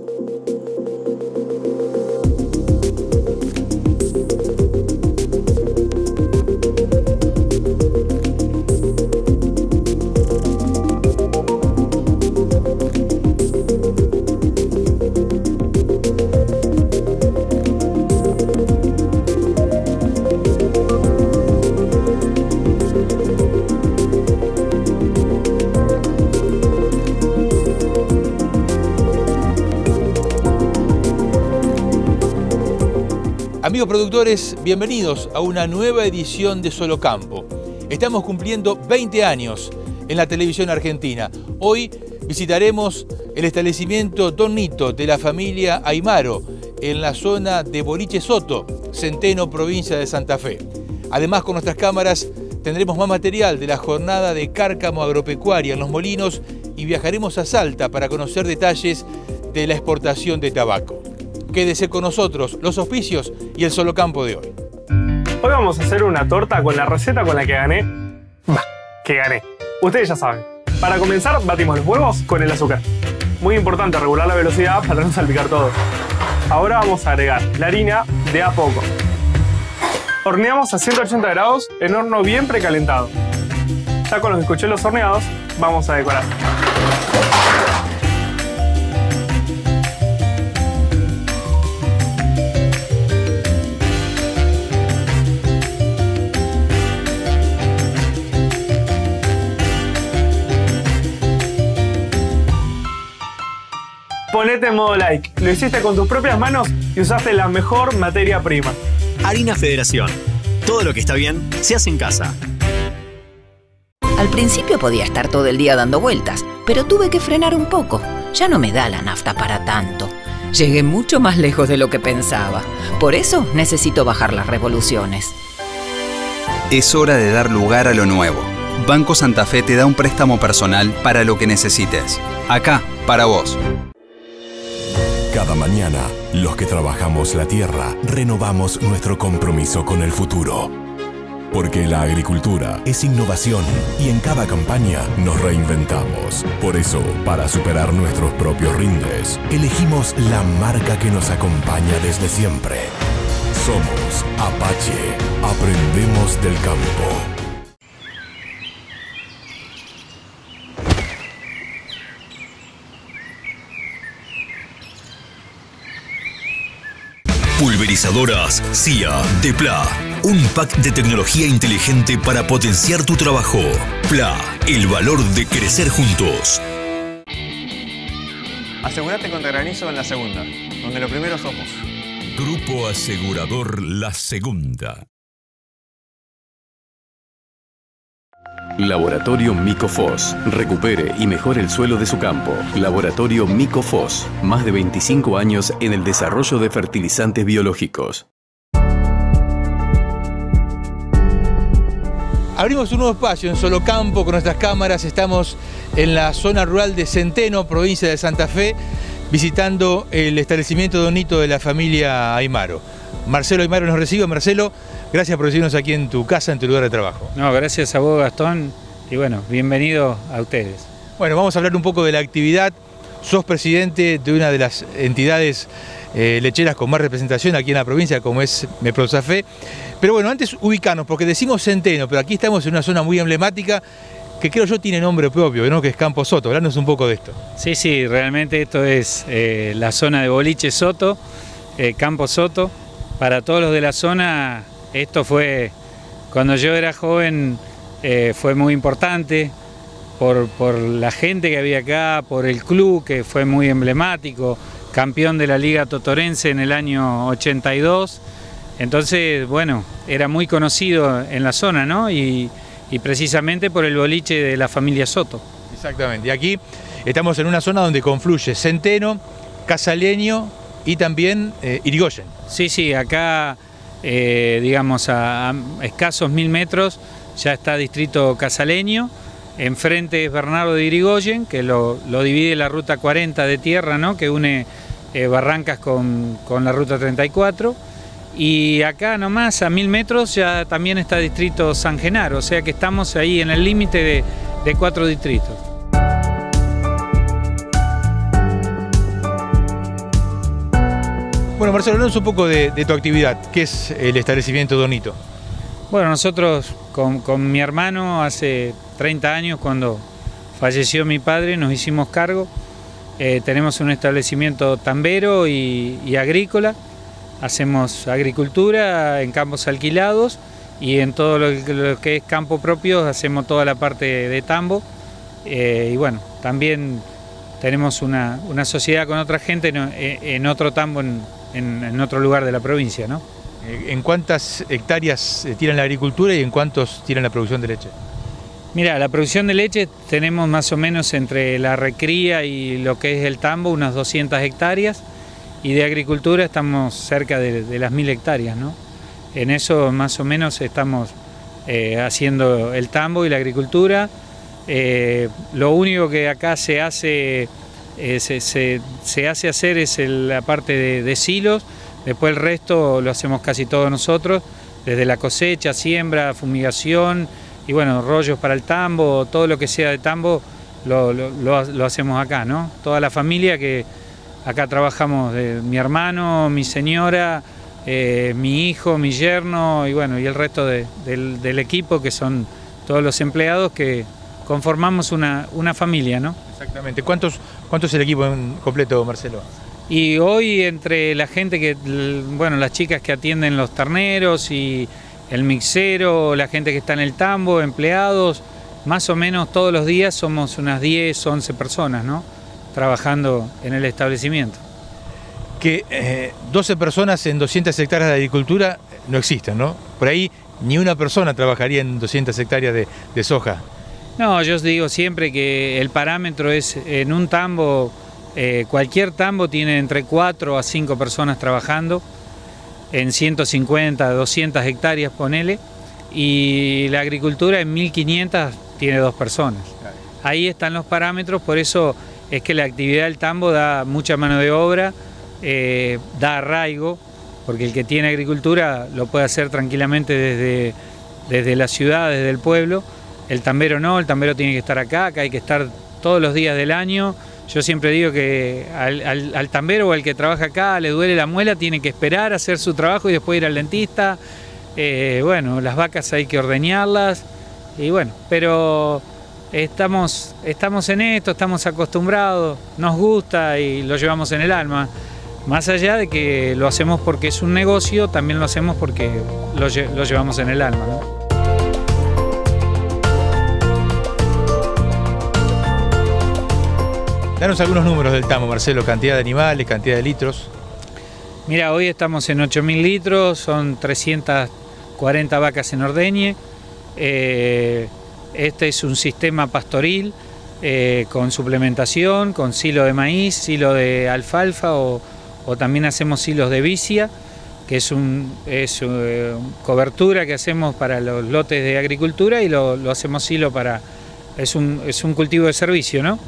Amigos productores, bienvenidos a una nueva edición de Solo Campo. Estamos cumpliendo 20 años en la televisión argentina. Hoy visitaremos el establecimiento Don Nito de la familia Aymaro en la zona de Boliche Soto, Centeno, provincia de Santa Fe. Además, con nuestras cámaras tendremos más material de la jornada de cárcamo agropecuaria en Los Molinos y viajaremos a Salta para conocer detalles de la exportación de tabaco. Quédese con nosotros, los auspicios y el Solo Campo de hoy. Hoy vamos a hacer una torta con la receta con la que gané. Ustedes ya saben. Para comenzar, batimos los huevos con el azúcar. Muy importante regular la velocidad para no salpicar todo. Ahora vamos a agregar la harina de a poco. Horneamos a 180 grados en horno bien precalentado. Ya con los bizcochuelos horneados, vamos a decorar. Ponete en modo like. Lo hiciste con tus propias manos y usaste la mejor materia prima. Harina Federación. Todo lo que está bien se hace en casa. Al principio podía estar todo el día dando vueltas, pero tuve que frenar un poco. Ya no me da la nafta para tanto. Llegué mucho más lejos de lo que pensaba. Por eso necesito bajar las revoluciones. Es hora de dar lugar a lo nuevo. Banco Santa Fe te da un préstamo personal para lo que necesites. Acá, para vos. Cada mañana, los que trabajamos la tierra, renovamos nuestro compromiso con el futuro. Porque la agricultura es innovación y en cada campaña nos reinventamos. Por eso, para superar nuestros propios rindes, elegimos la marca que nos acompaña desde siempre. Somos Apache. Aprendemos del campo. Pulverizadoras CIA de PLA. Un pack de tecnología inteligente para potenciar tu trabajo. PLA, el valor de crecer juntos. Asegúrate contra granizo en La Segunda, donde lo primero somos. Grupo Asegurador La Segunda. Laboratorio Micofos. Recupere y mejore el suelo de su campo. Laboratorio Micofos. Más de 25 años en el desarrollo de fertilizantes biológicos. Abrimos un nuevo espacio en Solo Campo con nuestras cámaras. Estamos en la zona rural de Centeno, provincia de Santa Fe, visitando el establecimiento Don Nito de la familia Aymaro. Marcelo Aymaro nos recibe. Marcelo, gracias por recibirnos aquí en tu casa, en tu lugar de trabajo. No, gracias a vos, Gastón, y bueno, bienvenido a ustedes. Bueno, vamos a hablar un poco de la actividad. Sos presidente de una de las entidades lecheras con más representación aquí en la provincia, como es Meprosafé. Pero bueno, antes ubicarnos, porque decimos Centeno, pero aquí estamos en una zona muy emblemática que creo yo tiene nombre propio, ¿no? Que es Campo Soto. Hablarnos un poco de esto. Sí, sí, realmente esto es la zona de Boliche Soto, Campo Soto. Para todos los de la zona, esto fue, cuando yo era joven, fue muy importante por la gente que había acá, por el club que fue muy emblemático, campeón de la Liga Totorense en el año 82. Entonces, bueno, era muy conocido en la zona, ¿no? Y precisamente por el boliche de la familia Soto. Exactamente. Y aquí estamos en una zona donde confluye Centeno, Casaleño y también Irigoyen. Sí, sí, acá, digamos, a escasos 1000 metros ya está Distrito Casaleño. Enfrente es Bernardo de Irigoyen, que lo divide la Ruta 40 de tierra, ¿no? Que une Barrancas con la Ruta 34. Y acá nomás, a 1000 metros, ya también está Distrito San Genaro, o sea que estamos ahí en el límite de 4 distritos. Bueno, Marcelo, háblanos un poco de tu actividad. ¿Qué es el establecimiento Donito? Bueno, nosotros con mi hermano hace 30 años, cuando falleció mi padre, nos hicimos cargo. Tenemos un establecimiento tambero y agrícola. Hacemos agricultura en campos alquilados y en todo lo que es campo propio hacemos toda la parte de tambo. Y bueno, también tenemos una sociedad con otra gente en otro tambo en otro lugar de la provincia, ¿no? ¿En cuántas hectáreas tiran la agricultura y en cuántos tiran la producción de leche? Mira, la producción de leche tenemos más o menos entre la recría y lo que es el tambo unas 200 hectáreas y de agricultura estamos cerca de las 1000 hectáreas, ¿no? En eso más o menos estamos haciendo el tambo y la agricultura. Lo único que acá se hace hacer es la parte de silos. Después el resto lo hacemos casi todos nosotros, desde la cosecha, siembra, fumigación y bueno, rollos para el tambo, todo lo que sea de tambo lo hacemos acá, ¿no? Toda la familia que acá trabajamos, mi hermano, mi señora, mi hijo, mi yerno y bueno, y el resto del equipo, que son todos los empleados que conformamos una familia, ¿no? Exactamente. ¿Cuánto es el equipo en completo, Marcelo? Y hoy entre la gente bueno, las chicas que atienden los terneros y el mixero, la gente que está en el tambo, empleados, más o menos todos los días somos unas 10, 11 personas, ¿no? Trabajando en el establecimiento. Que 12 personas en 200 hectáreas de agricultura no existen, ¿no? Por ahí ni una persona trabajaría en 200 hectáreas de soja. No, yo os digo siempre que el parámetro es en un tambo. Cualquier tambo tiene entre 4 a 5 personas trabajando en 150, 200 hectáreas, ponele, y la agricultura en 1500 tiene 2 personas. Ahí están los parámetros, por eso es que la actividad del tambo da mucha mano de obra, da arraigo, porque el que tiene agricultura lo puede hacer tranquilamente desde la ciudad, desde el pueblo. El tambero no, el tambero tiene que estar acá hay que estar todos los días del año. Yo siempre digo que al tambero o al que trabaja acá le duele la muela, tiene que esperar a hacer su trabajo y después ir al dentista. Bueno, las vacas hay que ordeñarlas y bueno, pero estamos en esto, estamos acostumbrados, nos gusta y lo llevamos en el alma. Más allá de que lo hacemos porque es un negocio, también lo hacemos porque lo llevamos en el alma, ¿no? Danos algunos números del tambo, Marcelo, cantidad de animales, cantidad de litros. Mira, hoy estamos en 8000 litros, son 340 vacas en ordeñe. Este es un sistema pastoril con suplementación, con silo de maíz, silo de alfalfa o también hacemos silos de vicia, que es cobertura que hacemos para los lotes de agricultura y lo hacemos silo para... Es un cultivo de servicio, ¿no?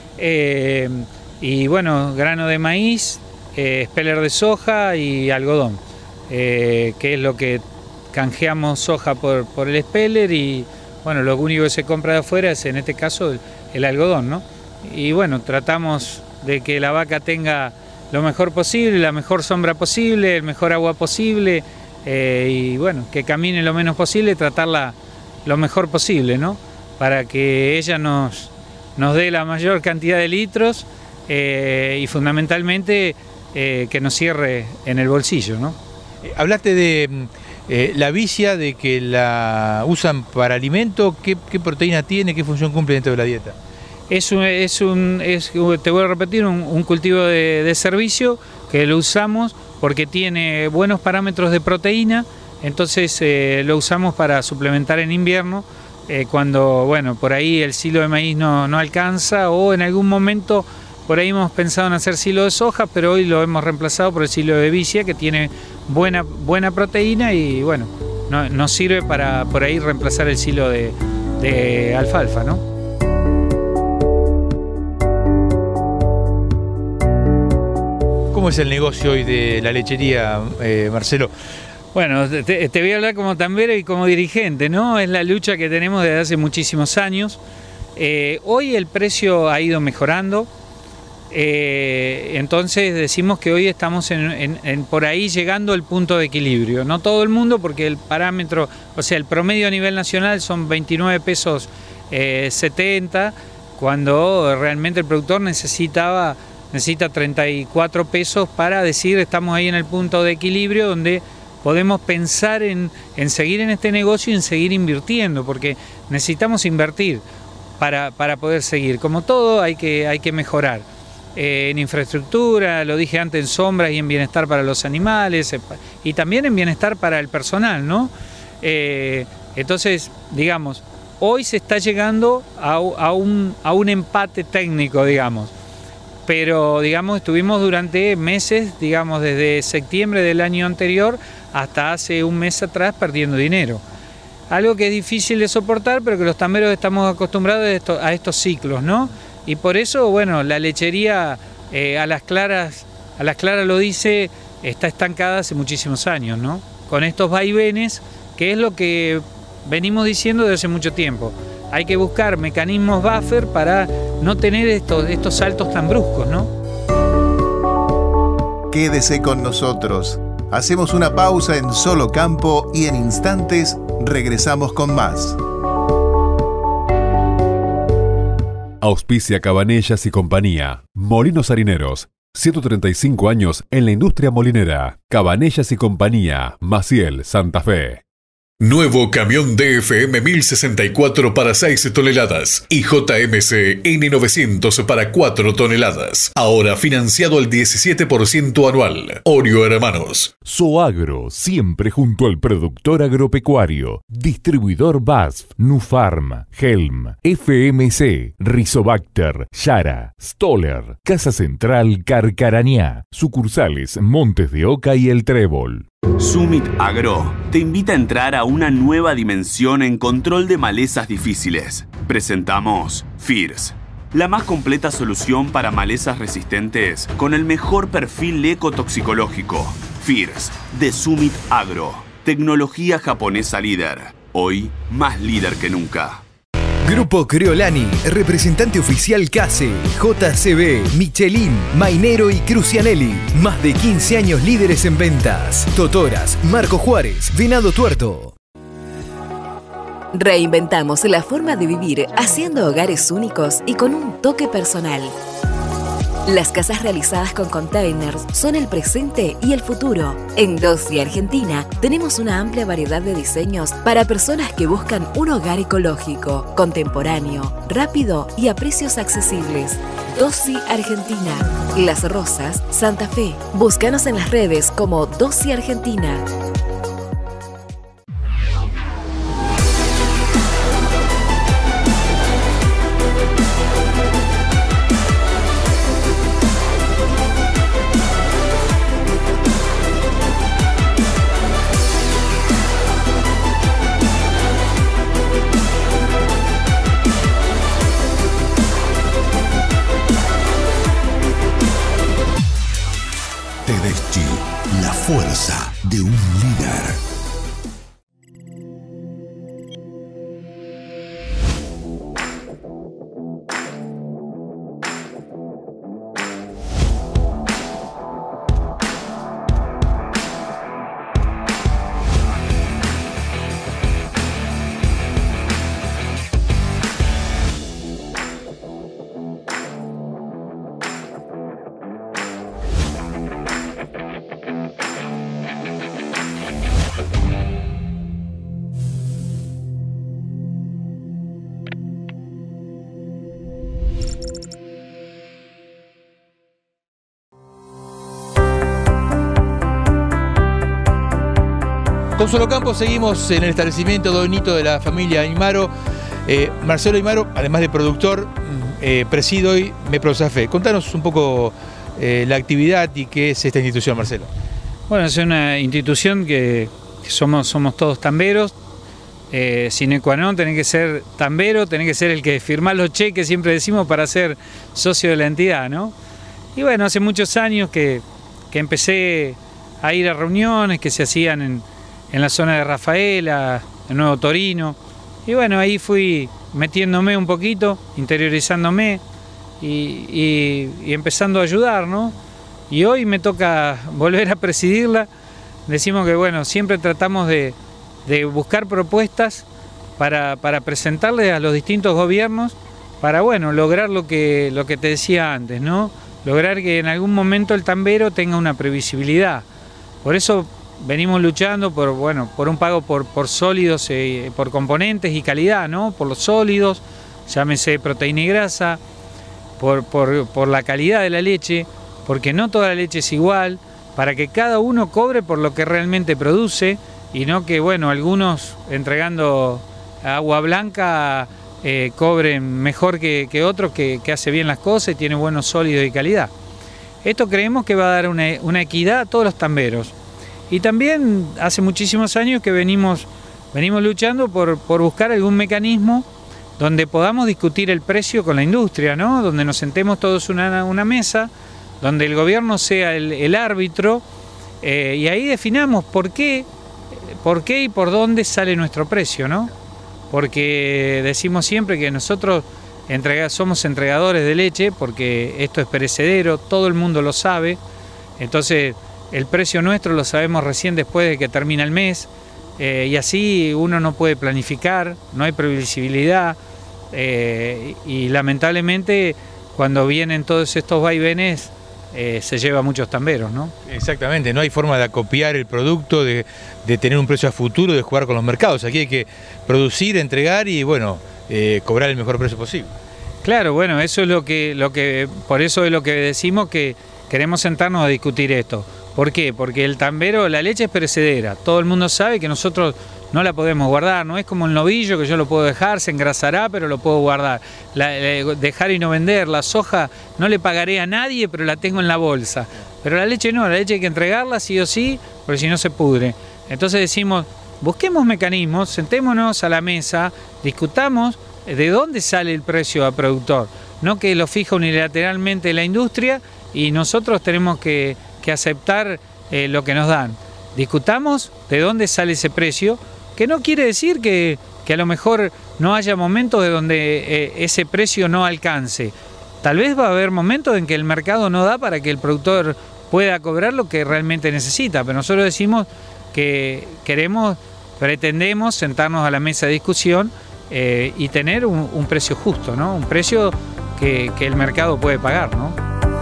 Y bueno, grano de maíz, speller de soja y algodón, que es lo que canjeamos soja por el speller y bueno, lo único que se compra de afuera es en este caso el algodón, ¿no? Y bueno, tratamos de que la vaca tenga lo mejor posible, la mejor sombra posible, el mejor agua posible y bueno, que camine lo menos posible, tratarla lo mejor posible, ¿no? Para que ella nos dé la mayor cantidad de litros y fundamentalmente que nos cierre en el bolsillo, ¿no? Hablaste de la vicia, de que la usan para alimento. ¿Qué proteína tiene? ¿Qué función cumple dentro de la dieta? Te voy a repetir, un cultivo de servicio que lo usamos porque tiene buenos parámetros de proteína, entonces lo usamos para suplementar en invierno. Cuando, bueno, por ahí el silo de maíz no alcanza o en algún momento por ahí hemos pensado en hacer silo de soja, pero hoy lo hemos reemplazado por el silo de vicia que tiene buena proteína y bueno, nos sirve para por ahí reemplazar el silo de alfalfa, ¿no? ¿Cómo es el negocio hoy de la lechería, Marcelo? Bueno, te voy a hablar como tambero y como dirigente, ¿no? Es la lucha que tenemos desde hace muchísimos años. Hoy el precio ha ido mejorando. Entonces decimos que hoy estamos por ahí llegando al punto de equilibrio. No todo el mundo, porque el parámetro, o sea, el promedio a nivel nacional son 29 pesos 70, cuando realmente el productor necesita 34 pesos para decir estamos ahí en el punto de equilibrio donde podemos pensar en seguir en este negocio y en seguir invirtiendo, porque necesitamos invertir para poder seguir. Como todo hay que mejorar. En infraestructura, lo dije antes, en sombras y en bienestar para los animales y también en bienestar para el personal, ¿no? Entonces, digamos, hoy se está llegando a un empate técnico, digamos, pero digamos estuvimos durante meses, digamos desde septiembre del año anterior hasta hace un mes atrás perdiendo dinero. Algo que es difícil de soportar, pero que los tamberos estamos acostumbrados a estos ciclos, ¿no? Y por eso, bueno, la lechería a las claras lo dice, está estancada hace muchísimos años, ¿no? Con estos vaivenes, que es lo que venimos diciendo desde hace mucho tiempo. Hay que buscar mecanismos buffer para no tener estos saltos tan bruscos, ¿no? Quédese con nosotros. Hacemos una pausa en Solo Campo y en instantes regresamos con más. Auspicia Cabanellas y Compañía. Molinos Harineros. 135 años en la industria molinera. Cabanellas y Compañía. Maciel, Santa Fe. Nuevo camión DFM 1064 para 6 toneladas y JMC N900 para 4 toneladas. Ahora financiado al 17% anual. Orio Hermanos. Zoagro, siempre junto al productor agropecuario. Distribuidor BASF, Nufarm, Helm, FMC, Rizobacter, Yara, Stoller, Casa Central Carcarañá. Sucursales Montes de Oca y El Trébol. Summit Agro te invita a entrar a una nueva dimensión en control de malezas difíciles. Presentamos FIRS, la más completa solución para malezas resistentes con el mejor perfil ecotoxicológico. FIRS, de Summit Agro. Tecnología japonesa líder. Hoy, más líder que nunca. Grupo Creolani, representante oficial CASE, JCB, Michelin, Mainero y Crucianelli. Más de 15 años líderes en ventas. Totoras, Marco Juárez, Venado Tuerto. Reinventamos la forma de vivir haciendo hogares únicos y con un toque personal. Las casas realizadas con containers son el presente y el futuro. En Dossi Argentina tenemos una amplia variedad de diseños para personas que buscan un hogar ecológico, contemporáneo, rápido y a precios accesibles. Dossi Argentina, Las Rosas, Santa Fe. Búscanos en las redes como Dossi Argentina. Tedeschi, la fuerza de un líder. Con Solo Campo seguimos en el establecimiento Donito de la familia Aymaro. Marcelo Aymaro, además de productor, preside hoy MEPROSAFE. Contanos un poco la actividad y qué es esta institución, Marcelo. Bueno, es una institución que somos todos tamberos. Sine qua non, tenés que ser tambero, tenés que ser el que firma los cheques, siempre decimos, para ser socio de la entidad, ¿no? Y bueno, hace muchos años que empecé a ir a reuniones que se hacían en la zona de Rafaela, en Nuevo Torino, y bueno, ahí fui metiéndome un poquito, interiorizándome, y empezando a ayudar, ¿no? Y hoy me toca volver a presidirla. Decimos que bueno, siempre tratamos de buscar propuestas para presentarle a los distintos gobiernos para bueno, lograr lo que te decía antes, ¿no? Lograr que en algún momento el tambero tenga una previsibilidad. Por eso venimos luchando por un pago por sólidos, por componentes y calidad, ¿no? Por los sólidos, llámese proteína y grasa, por la calidad de la leche, porque no toda la leche es igual, para que cada uno cobre por lo que realmente produce y no que, bueno, algunos entregando agua blanca cobren mejor que otros que hace bien las cosas y tiene buenos sólidos y calidad. Esto creemos que va a dar una equidad a todos los tamberos. Y también hace muchísimos años que venimos luchando por buscar algún mecanismo donde podamos discutir el precio con la industria, ¿no? Donde nos sentemos todos en una mesa, donde el gobierno sea el árbitro y ahí definamos por qué y por dónde sale nuestro precio, ¿no? Porque decimos siempre que nosotros somos entregadores de leche, porque esto es perecedero, todo el mundo lo sabe, entonces el precio nuestro lo sabemos recién después de que termina el mes, y así uno no puede planificar, no hay previsibilidad, y lamentablemente cuando vienen todos estos vaivenes se lleva a muchos tamberos, ¿no? Exactamente, no hay forma de acopiar el producto, de tener un precio a futuro, de jugar con los mercados. Aquí hay que producir, entregar y bueno, cobrar el mejor precio posible. Claro, bueno, eso es por eso es lo que decimos que queremos sentarnos a discutir esto. ¿Por qué? Porque el tambero, la leche es perecedera, todo el mundo sabe que nosotros no la podemos guardar, no es como el novillo que yo lo puedo dejar, se engrasará, pero lo puedo guardar. Dejar y no vender, la soja no le pagaré a nadie, pero la tengo en la bolsa. Pero la leche no, la leche hay que entregarla sí o sí, porque si no se pudre. Entonces decimos, busquemos mecanismos, sentémonos a la mesa, discutamos de dónde sale el precio al productor, no que lo fija unilateralmente la industria y nosotros tenemos que aceptar lo que nos dan. Discutamos de dónde sale ese precio, que no quiere decir que a lo mejor no haya momentos de donde ese precio no alcance. Tal vez va a haber momentos en que el mercado no da para que el productor pueda cobrar lo que realmente necesita, pero nosotros decimos que pretendemos sentarnos a la mesa de discusión y tener un precio justo, ¿no? Un precio que el mercado puede pagar, ¿no?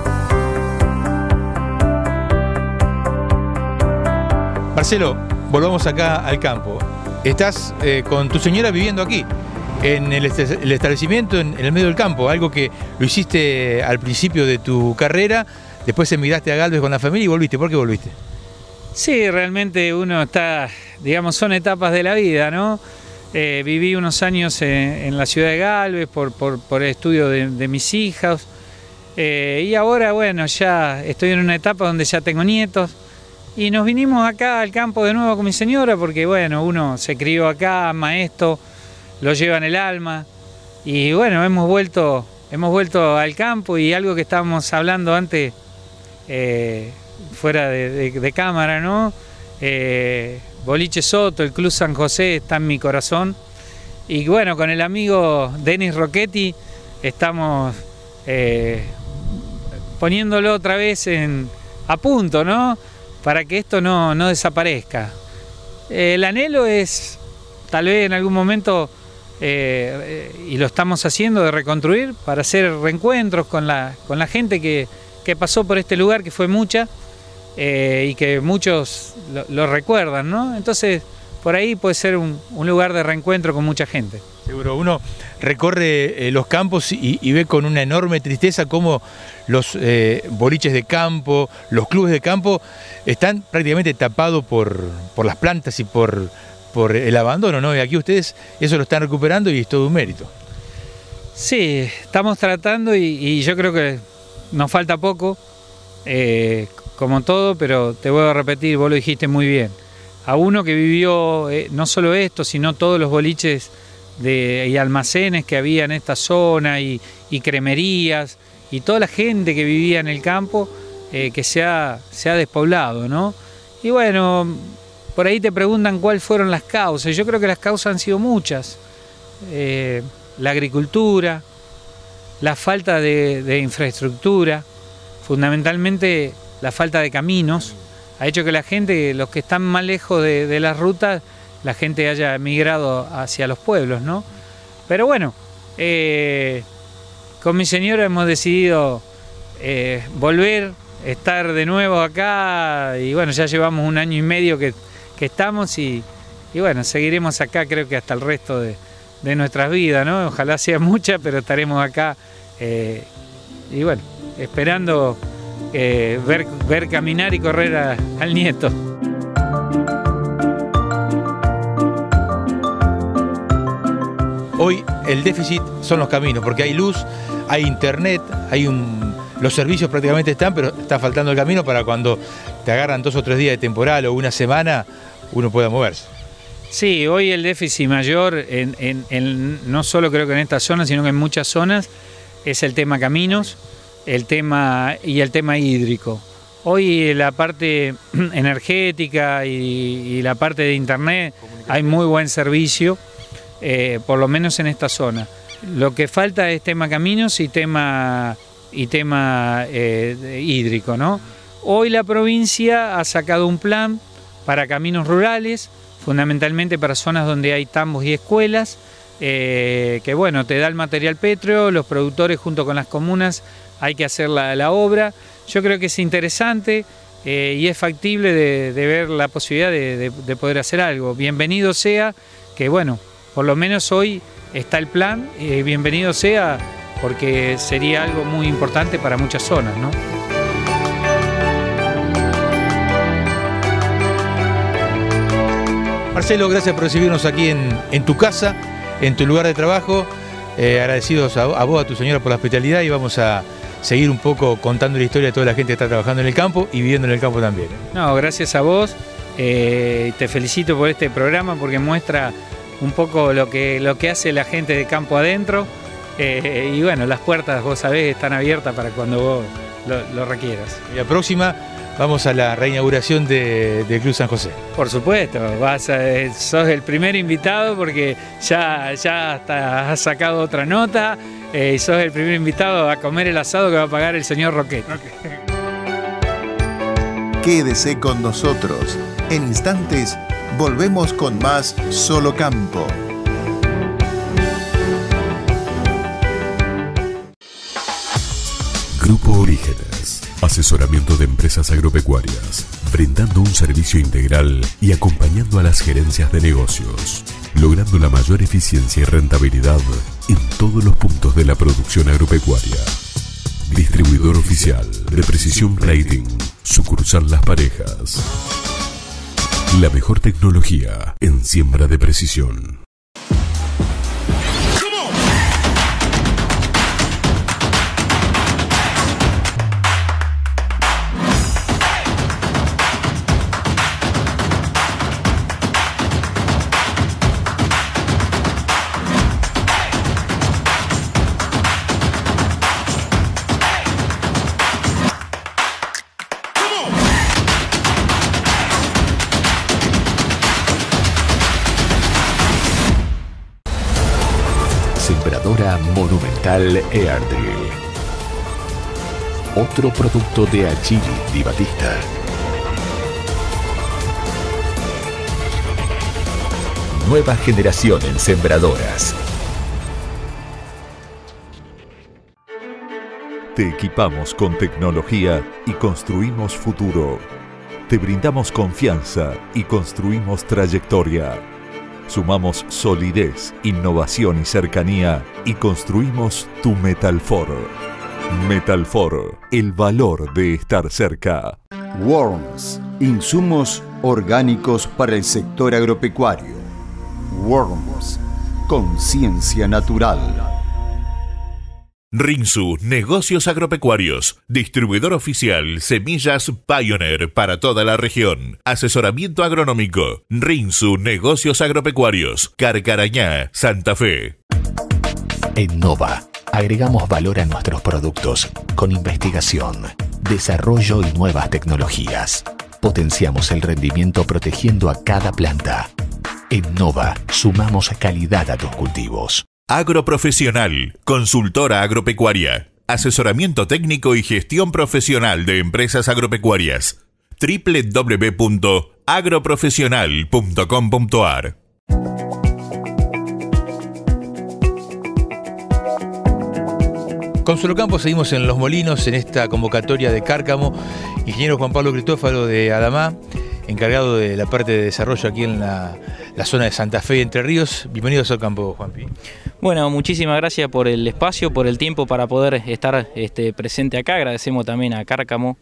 Marcelo, volvamos acá al campo. Estás con tu señora viviendo aquí, en el establecimiento, en el medio del campo, algo que lo hiciste al principio de tu carrera, después emigraste a Galvez con la familia y volviste. ¿Por qué volviste? Sí, realmente uno está, digamos, son etapas de la vida, ¿no? Viví unos años en la ciudad de Galvez por el estudio de mis hijas y ahora, bueno, ya estoy en una etapa donde ya tengo nietos. Y nos vinimos acá al campo de nuevo con mi señora porque, bueno, uno se crió acá, ama esto, lo lleva en el alma. Y bueno, hemos vuelto al campo y algo que estábamos hablando antes, fuera de cámara, ¿no? Boliche Soto, el Club San José está en mi corazón. Y bueno, con el amigo Denis Rocchetti estamos poniéndolo otra vez a punto, ¿no? Para que esto no desaparezca. El anhelo es, tal vez en algún momento, y lo estamos haciendo, de reconstruir, para hacer reencuentros con la gente que pasó por este lugar, que fue mucha, y que muchos lo recuerdan, ¿no? Entonces, por ahí puede ser un lugar de reencuentro con mucha gente. Seguro, uno recorre los campos y ve con una enorme tristeza cómo los boliches de campo, los clubes de campo están prácticamente tapados por las plantas y por el abandono, ¿no? Y aquí ustedes eso lo están recuperando y es todo un mérito. Sí, estamos tratando y yo creo que nos falta poco, como todo, pero te vuelvo a repetir, vos lo dijiste muy bien. A uno que vivió no solo esto, sino todos los boliches y almacenes que había en esta zona y cremerías y toda la gente que vivía en el campo que se ha despoblado, ¿no? Y bueno, por ahí te preguntan cuáles fueron las causas. Yo creo que las causas han sido muchas. La agricultura, la falta de infraestructura, fundamentalmente la falta de caminos, ha hecho que la gente, los que están más lejos de las rutas, la gente haya migrado hacia los pueblos, ¿no? Pero bueno, con mi señora hemos decidido volver, estar de nuevo acá, y bueno, ya llevamos 1 año y medio que estamos, y bueno, seguiremos acá creo que hasta el resto de nuestras vidas, ¿no? Ojalá sea mucha, pero estaremos acá, y bueno, esperando ver caminar y correr al nieto. Hoy el déficit son los caminos, porque hay luz, hay internet, los servicios prácticamente están, pero está faltando el camino para cuando te agarran 2 o 3 días de temporal o una semana, uno pueda moverse. Sí, hoy el déficit mayor, no solo creo que en esta zona, sino que en muchas zonas, es el tema caminos, el tema hídrico. Hoy la parte energética y la parte de internet hay muy buen servicio, por lo menos en esta zona. Lo que falta es tema caminos y tema hídrico, ¿no? Hoy la provincia ha sacado un plan para caminos rurales, fundamentalmente para zonas donde hay tambos y escuelas, que bueno, te da el material pétreo, los productores junto con las comunas hay que hacer la obra. Yo creo que es interesante y es factible de ver la posibilidad de poder hacer algo. Bienvenido sea, que bueno, por lo menos hoy está el plan, bienvenido sea, porque sería algo muy importante para muchas zonas, ¿no? Marcelo, gracias por recibirnos aquí en tu casa, en tu lugar de trabajo. Agradecidos a vos, a tu señora por la hospitalidad, y vamos a seguir un poco contando la historia de toda la gente que está trabajando en el campo y viviendo en el campo también. No, gracias a vos. Te felicito por este programa porque muestra un poco lo que hace la gente de campo adentro. Y bueno, las puertas, vos sabés, están abiertas para cuando vos lo requieras. Y la próxima vamos a la reinauguración del Club San José. Por supuesto, sos el primer invitado porque ya hasta has sacado otra nota y sos el primer invitado a comer el asado que va a pagar el señor Roquet. Quédese con nosotros. En instantes volvemos con más Solo Campo. Grupo Orígenes. Asesoramiento de empresas agropecuarias, brindando un servicio integral y acompañando a las gerencias de negocios, logrando la mayor eficiencia y rentabilidad en todos los puntos de la producción agropecuaria. Distribuidor oficial de Precisión Rating, sucursal Las Parejas. La mejor tecnología en siembra de precisión. Sembradora Monumental Airdrill. Otro producto de Agili Di Battista. Nueva generación en sembradoras. Te equipamos con tecnología y construimos futuro. Te brindamos confianza y construimos trayectoria. Sumamos solidez, innovación y cercanía y construimos tu Metalfor. Metalfor, el valor de estar cerca. Worms, insumos orgánicos para el sector agropecuario. Worms, conciencia natural. Rinsu Negocios Agropecuarios, distribuidor oficial Semillas Pioneer para toda la región. Asesoramiento agronómico. Rinsu Negocios Agropecuarios, Carcarañá, Santa Fe. En Nova, agregamos valor a nuestros productos con investigación, desarrollo y nuevas tecnologías. Potenciamos el rendimiento protegiendo a cada planta. En Nova, sumamos calidad a tus cultivos. Agroprofesional, consultora agropecuaria, asesoramiento técnico y gestión profesional de empresas agropecuarias. www.agroprofesional.com.ar. Con Solocampo seguimos en Los Molinos, en esta convocatoria de Cárcamo. Ingeniero Juan Pablo Cristófaro de Adamá, encargado de la parte de desarrollo aquí en la zona de Santa Fe y Entre Ríos. Bienvenido a Solocampo, Juanpi. Bueno, muchísimas gracias por el espacio, por el tiempo para poder estar presente acá. Agradecemos también a Cárcamo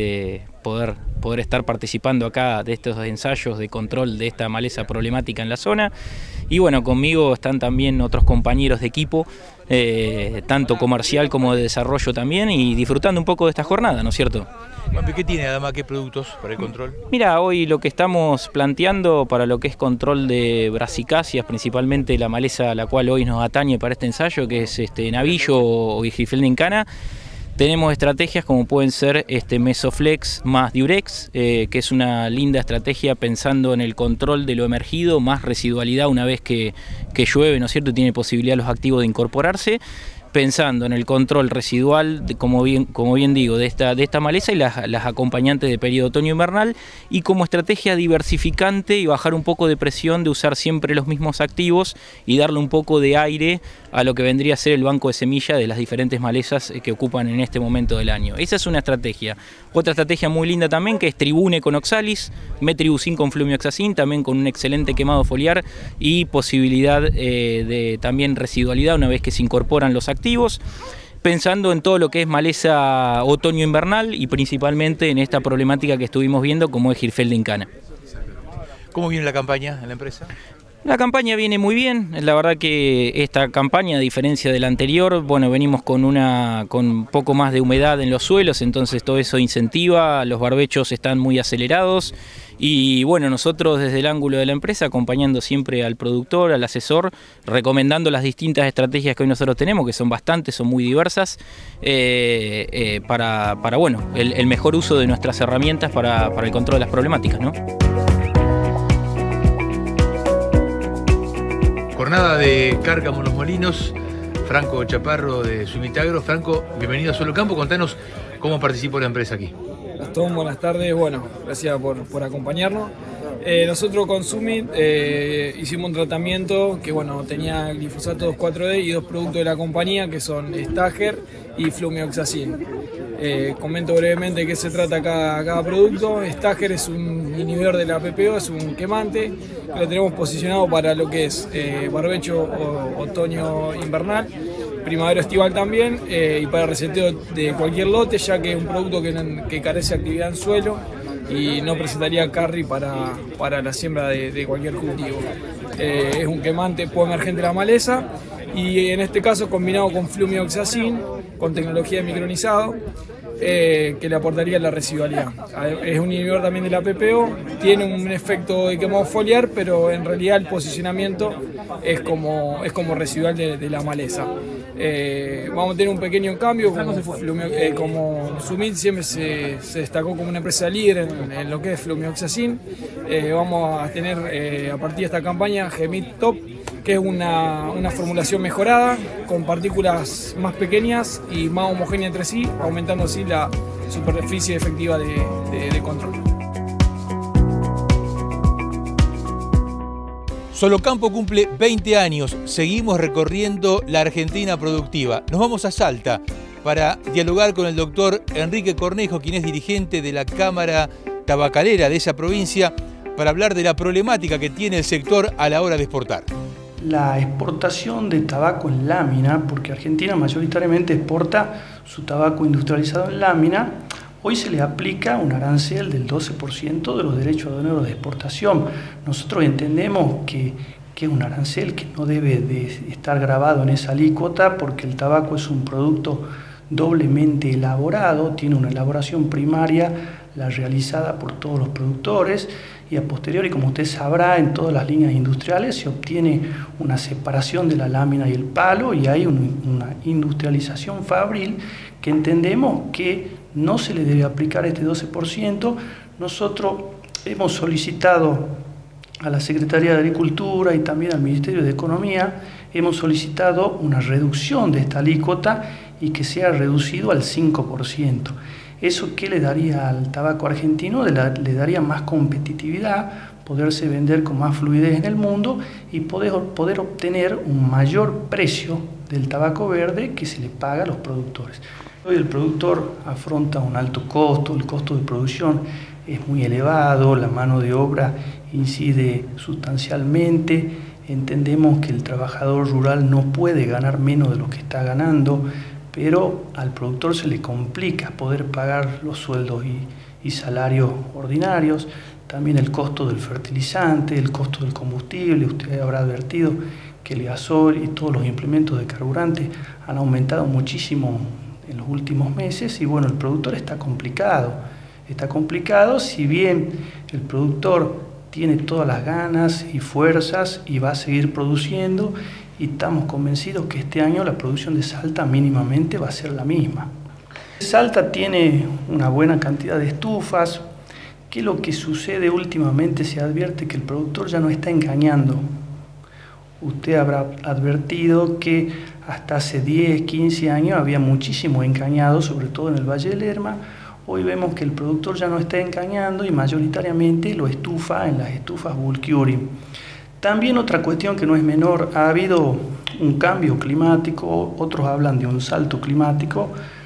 poder estar participando acá de estos ensayos de control de esta maleza problemática en la zona. Y bueno, conmigo están también otros compañeros de equipo, tanto comercial como de desarrollo también, y disfrutando un poco de esta jornada, ¿no es cierto? ¿Qué tiene Adamá? ¿Qué productos para el control? Mira, hoy lo que estamos planteando para lo que es control de brasicáceas, principalmente la maleza a la cual hoy nos atañe para este ensayo, que es navillo o Hirfeldin-Cana. Tenemos estrategias como pueden ser Mesoflex más Diurex, que es una linda estrategia pensando en el control de lo emergido, más residualidad una vez que llueve, ¿no es cierto? Tiene posibilidad los activos de incorporarse. Pensando en el control residual, como bien digo, de esta maleza y las acompañantes de periodo otoño-invernal, y como estrategia diversificante y bajar un poco de presión de usar siempre los mismos activos y darle un poco de aire a lo que vendría a ser el banco de semilla de las diferentes malezas que ocupan en este momento del año. Esa es una estrategia. Otra estrategia muy linda también, que es Tribune con Oxalis, Metribuzin con Flumioxacin, también con un excelente quemado foliar y posibilidad de también residualidad una vez que se incorporan los activos, pensando en todo lo que es maleza otoño-invernal y principalmente en esta problemática que estuvimos viendo como es Hirfeldin-Cana. ¿Cómo viene la campaña en la empresa? La campaña viene muy bien, la verdad que esta campaña, a diferencia de la anterior, bueno, venimos con un poco más de humedad en los suelos, entonces todo eso incentiva, los barbechos están muy acelerados y bueno, nosotros desde el ángulo de la empresa, acompañando siempre al productor, al asesor, recomendando las distintas estrategias que hoy nosotros tenemos, que son bastantes, son muy diversas, para bueno, el mejor uso de nuestras herramientas para el control de las problemáticas, ¿no? Jornada de Cárcamo Los Molinos, Franco Chaparro de Sumitagro. Franco, bienvenido a Solocampo, contanos cómo participó la empresa aquí. Gastón, buenas tardes, bueno, gracias por acompañarnos. Nosotros con Sumit hicimos un tratamiento que bueno, tenía glifosato 2,4-D y dos productos de la compañía que son Stager y Flumioxacin. Comento brevemente de qué se trata cada producto. Stager es un inhibidor de la PPO, es un quemante que lo tenemos posicionado para lo que es barbecho otoño-invernal, primavera-estival también, y para reseteo de cualquier lote, ya que es un producto que carece de actividad en suelo y no presentaría carry para la siembra de cualquier cultivo. Es un quemante emergente de la maleza y en este caso combinado con Flumioxacin, con tecnología de micronizado, que le aportaría la residualidad. Es un inhibidor también de la PPO, tiene un efecto de quemado foliar, pero en realidad el posicionamiento es como residual de la maleza. Vamos a tener un pequeño cambio, como Sumit siempre se destacó como una empresa líder en lo que es Flumioxacin. Vamos a tener a partir de esta campaña Gemit Top, que es una formulación mejorada con partículas más pequeñas y más homogéneas entre sí, aumentando así la superficie efectiva de control. Solocampo cumple 20 años, seguimos recorriendo la Argentina productiva. Nos vamos a Salta para dialogar con el doctor Enrique Cornejo, quien es dirigente de la Cámara Tabacalera de esa provincia, para hablar de la problemática que tiene el sector a la hora de exportar. La exportación de tabaco en lámina, porque Argentina mayoritariamente exporta su tabaco industrializado en lámina, hoy se le aplica un arancel del 12% de los derechos aduaneros de exportación. Nosotros entendemos que es un arancel que no debe de estar grabado en esa alícuota, porque el tabaco es un producto doblemente elaborado, tiene una elaboración primaria, la realizada por todos los productores, y a posteriori, como usted sabrá, en todas las líneas industriales se obtiene una separación de la lámina y el palo, y hay una industrialización fabril que entendemos que no se le debe aplicar este 12%. Nosotros hemos solicitado a la Secretaría de Agricultura y también al Ministerio de Economía hemos solicitado una reducción de esta alícuota y que sea reducido al 5%. ¿Eso qué le daría al tabaco argentino? Le daría más competitividad, poderse vender con más fluidez en el mundo y poder obtener un mayor precio del tabaco verde que se le paga a los productores. Hoy el productor afronta un alto costo, el costo de producción es muy elevado, la mano de obra incide sustancialmente, entendemos que el trabajador rural no puede ganar menos de lo que está ganando, pero al productor se le complica poder pagar los sueldos y salarios ordinarios, también el costo del fertilizante, el costo del combustible. Usted habrá advertido que el gasoil y todos los implementos de carburante han aumentado muchísimo en los últimos meses y bueno, el productor está complicado, si bien el productor tiene todas las ganas y fuerzas y va a seguir produciendo y estamos convencidos que este año la producción de Salta mínimamente va a ser la misma. Salta tiene una buena cantidad de estufas. ¿Qué es lo que sucede últimamente? Se advierte que el productor ya no está engañando. Usted habrá advertido que hasta hace 10, 15 años había muchísimo engañado, sobre todo en el Valle del Lerma. Hoy vemos que el productor ya no está engañando y mayoritariamente lo estufa en las estufas bulk curing. También otra cuestión que no es menor, ha habido un cambio climático, otros hablan de un salto climático.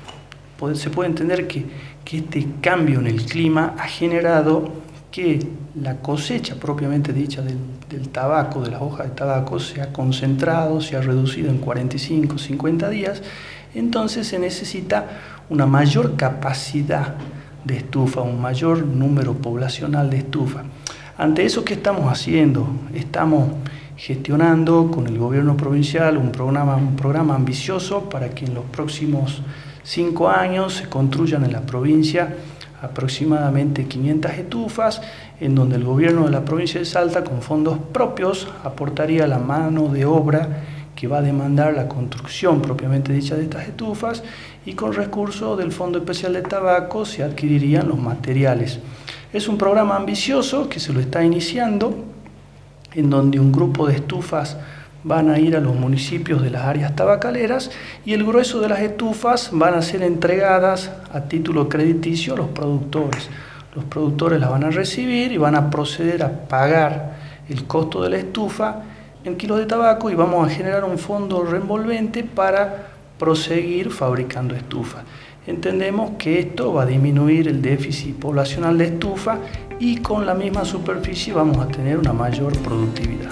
Se puede entender que este cambio en el clima ha generado que la cosecha propiamente dicha del tabaco, de las hojas de tabaco, se ha concentrado, se ha reducido en 45, 50 días, entonces se necesita una mayor capacidad de estufa, un mayor número poblacional de estufa. Ante eso, ¿qué estamos haciendo? Estamos gestionando con el gobierno provincial un programa ambicioso para que en los próximos 5 años se construyan en la provincia aproximadamente 500 estufas, en donde el gobierno de la provincia de Salta con fondos propios aportaría la mano de obra que va a demandar la construcción propiamente dicha de estas estufas y con recursos del Fondo Especial de Tabaco se adquirirían los materiales. Es un programa ambicioso que se lo está iniciando, en donde un grupo de estufas van a ir a los municipios de las áreas tabacaleras y el grueso de las estufas van a ser entregadas a título crediticio a los productores. Los productores las van a recibir y van a proceder a pagar el costo de la estufa en kilos de tabaco y vamos a generar un fondo revolvente para proseguir fabricando estufas. Entendemos que esto va a disminuir el déficit poblacional de estufa y con la misma superficie vamos a tener una mayor productividad.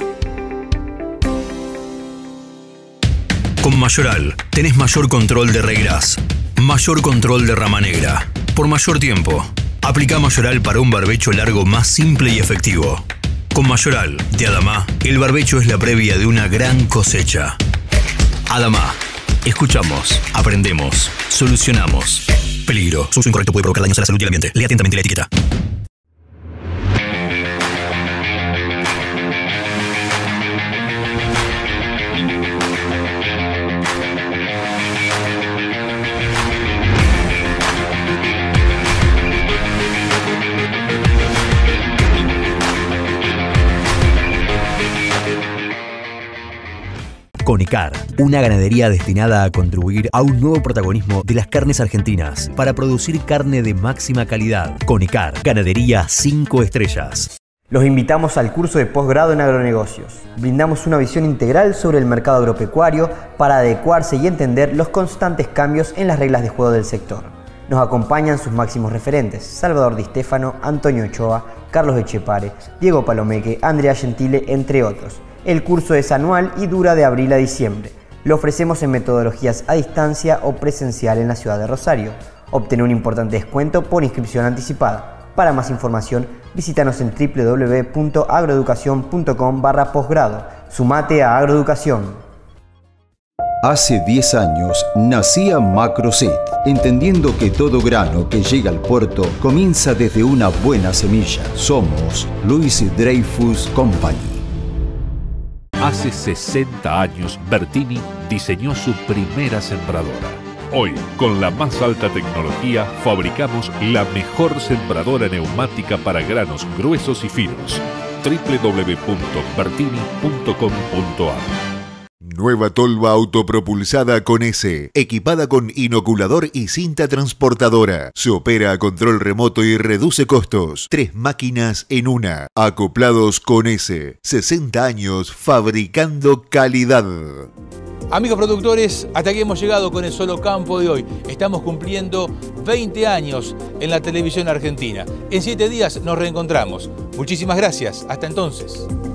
Con Mayoral tenés mayor control de regras, mayor control de rama negra, por mayor tiempo. Aplica Mayoral para un barbecho largo más simple y efectivo. Con Mayoral de Adama, el barbecho es la previa de una gran cosecha. Adama. Escuchamos, aprendemos, solucionamos. Peligro. Su uso incorrecto puede provocar daños a la salud y al ambiente. Lea atentamente la etiqueta. Conicar, una ganadería destinada a contribuir a un nuevo protagonismo de las carnes argentinas para producir carne de máxima calidad. Conicar, ganadería 5 estrellas. Los invitamos al curso de posgrado en agronegocios. Brindamos una visión integral sobre el mercado agropecuario para adecuarse y entender los constantes cambios en las reglas de juego del sector. Nos acompañan sus máximos referentes: Salvador Di Stefano, Antonio Ochoa, Carlos Echepare, Diego Palomeque, Andrea Gentile, entre otros. El curso es anual y dura de abril a diciembre. Lo ofrecemos en metodologías a distancia o presencial en la ciudad de Rosario. Obtén un importante descuento por inscripción anticipada. Para más información, visítanos en www.agroeducacion.com/posgrado. Sumate a Agroeducación. Hace 10 años nacía Macroset, entendiendo que todo grano que llega al puerto comienza desde una buena semilla. Somos Louis Dreyfus Company. Hace 60 años, Bertini diseñó su primera sembradora. Hoy, con la más alta tecnología, fabricamos la mejor sembradora neumática para granos gruesos y finos. www.bertini.com.ar Nueva tolva autopropulsada con S, equipada con inoculador y cinta transportadora. Se opera a control remoto y reduce costos. 3 máquinas en una. Acoplados con S. 60 años fabricando calidad. Amigos productores, hasta aquí hemos llegado con el Solo Campo de hoy. Estamos cumpliendo 20 años en la televisión argentina. En 7 días nos reencontramos. Muchísimas gracias. Hasta entonces.